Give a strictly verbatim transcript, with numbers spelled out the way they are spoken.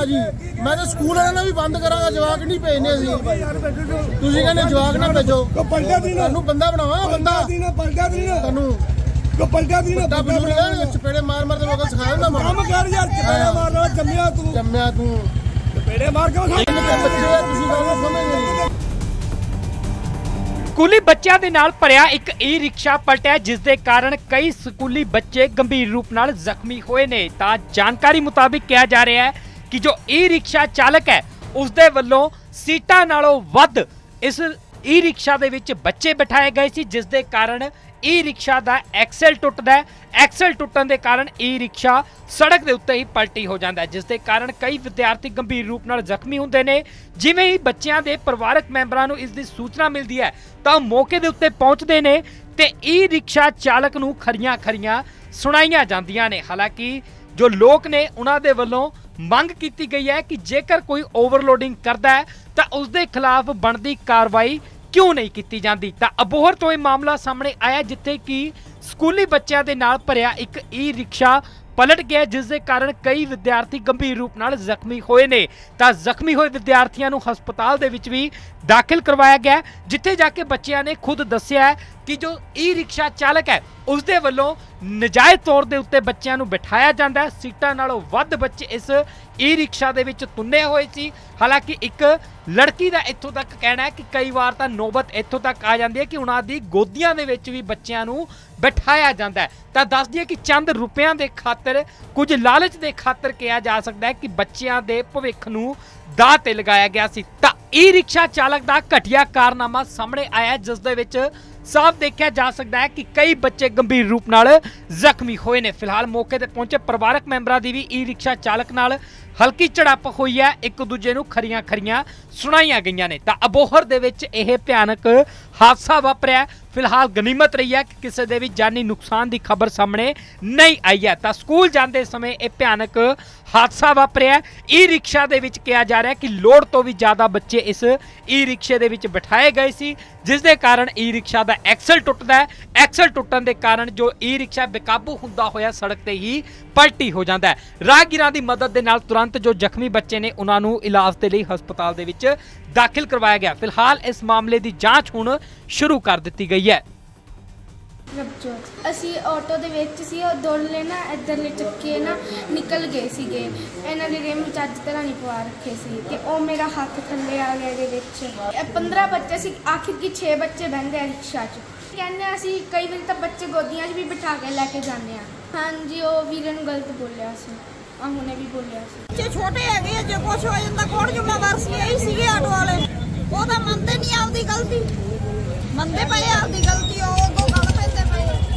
ਆ ਜੀ। मैं तो स्कूल वाले ने भी बंद करांगा, जवाक नहीं भेजने असीं। तुसीं कहंदे जवाक ना भेजो, तुहानूं बंदा बनावां बंदा तुहानूं को पलटा दी ना बजुर्ग है चपेड़े मार मार के लोग सिखाया ना काम कर यार चपेड़े मारना जम्मिया तू जम्मिया तू चपेड़े मार के बच्चे तुसीं ਗੱਲ ਸਮਝ ਨਹੀਂ। स्कूली बच्चों के नाल भरिया एक ई रिक्शा पलटिया, जिस दे कारण कई स्कूली बच्चे गंभीर रूप नाल जख्मी हुए ने। तां जानकारी मुताबिक कहा जा रहा है कि जो ई रिक्शा चालक है उस दे वल्लों सीटां नालों वध इस ई रिक्शा दे विच बच्चे बिठाए गए सी, जिस दे कारण ई रिक्शा का एक्सल टुटदा है। एक्सल टुटन के कारण ई रिक्शा सड़क के उत्ते ही पलटी हो जाता है, जिस दे कारण कई विद्यार्थी गंभीर रूप नाल जख्मी होंदे ने। जिवें ही बच्चों के परिवारक मैंबरां नूं इसकी सूचना मिलती है तो मौके के उत्ते पहुंचते ने ते ई रिक्शा चालक नूं खरियां खरियां सुनाईयां जांदियां ने। हालांकि जो लोग ने उन्हां दे वल्लों मंग की गई है कि जेकर कोई ओवरलोडिंग करता है तो उसके खिलाफ बनती कार्रवाई क्यों नहीं की जाती। तो अबोहर तो यह मामला सामने आया जिथे कि स्कूली बच्चों के नाल भरिया एक ई रिक्शा पलट गया, जिस दे कारण कई विद्यार्थी गंभीर रूप नाल जख्मी होए ने। तां जख्मी होए विद्यार्थियों को हस्पताल दे विच भी दाखिल करवाया गया, जिथे जाके बच्चों ने खुद दस्सिया है कि जो ई रिक्शा चालक है उसके वल्लों नजायज़ तौर के उत्ते बच्चों को बिठाया जाता है। सीटां नालों वध बच्चे इस ई रिक्शा दे विच तुन्ने हुए सी। हालांकि एक लड़की का इत्थों तक कहना है कि कई बार तो नौबत इत्थों तक आ जाती है कि उन्हां दी गोदियां दे विच भी बच्चों को बिठाया जाता है। तो दस दिए कि चंद रुपयों के खातर कुछ लालच के खातर कहा जा सकता है कि बच्चों के भविख नूं दाह ते लगाया गया सी। तां ई रिक्शा चालक का घटिया कारनामा सामने आया, जिस दे विच साफ देखा जा सकता है कि कई बच्चे गंभीर रूप नाल जख्मी हुए ने। फिलहाल मौके पर पहुंचे परिवारक मैंबरां दी भी ई रिक्शा चालक नाल हल्की झड़प हुई है, एक दूजे नूं खरियां खरियां सुनाईयां गईयां ने। तां अबोहर दे विच यह भयानक हादसा वापरिया। फिलहाल गनीमत रही है कि किसी के भी जानी नुकसान की खबर सामने नहीं आई है। तो स्कूल जाते समय यह भयानक हादसा वापरिया। ई रिक्शा दे विच कहा जा रहा है कि लोड़ तो भी ज़्यादा बच्चे इस ई रिक्शे दे विच बिठाए गए सी, जिस दे कारण ई रिक्शा का एक्सल टुटदा है। एक्सल टुटन के कारण जो ई रिक्शा बेकाबू हुंदा होया सड़क ते ही पलटी हो जाता है। राहगीरां दी मदद दे नाल तुरंत जो जख्मी बच्चे ने उन्हां नूं इलाज के लिए हस्पताल दे विच दाखिल करवाया गया। फिलहाल इस मामले की जांच हुण शुरू कर दी गई है। ਅਸੀਂ ਆਟੋ ਦੇ ਵਿੱਚ ਸੀ, ਉਹ ਦੋਲੇ ਨਾ ਇੱਧਰਲੇ ਚੱਕੇ ਨਾ ਨਿਕਲ ਗਏ ਸੀਗੇ। ਇਹਨਾਂ ਦੇ ਰਿਮ ਚੱਜ ਤਰ੍ਹਾਂ ਨਹੀਂ ਪਵਾ ਰੱਖੇ ਸੀ ਤੇ ਉਹ ਮੇਰਾ ਹੱਥ ਥੱਲੇ ਆ ਗਿਆ ਇਹਦੇ ਵਿੱਚ। ਪੰਦਰਾਂ ਬੱਚੇ ਸੀ, ਆਖਿਰ ਕੀ ਛੇ ਬੱਚੇ ਬਹਿੰਦੇ ਆ ਰਿਕਸ਼ਾ 'ਚ। ਕਹਿੰਦੇ ਅਸੀਂ ਕਈ ਵਾਰੀ ਤਾਂ ਬੱਚੇ ਗੋਦੀਆਂ 'ਚ ਵੀ ਬਿਠਾ ਕੇ ਲੈ ਕੇ ਜਾਂਦੇ ਆ। ਹਾਂਜੀ ਉਹ ਵੀਰੇ ਨੂੰ ਗਲਤ ਬੋਲਿਆ ਸੀ, ਆ ਹੁਣੇ ਵੀ ਬੋਲਿਆ ਸੀ। ਬੱਚੇ ਛੋਟੇ ਹੈਗੇ ਆ, ਜੇ ਕੁਛ ਹੋ ਜਾਂਦਾ ਕੌਣ ਜ਼ਿੰਮੇਵਾਰ ਸੀ? ਇਹੀ ਸੀਗੇ ਆਟੋ ਵਾਲੇ। ਉਹ ਤਾਂ ਮੰਨਦੇ ਨਹੀਂ ਆਪਦੀ ਗਲਤੀ, ਮੰਨਦੇ ਪਏ ਆਪਦੀ ਗਲਤੀ।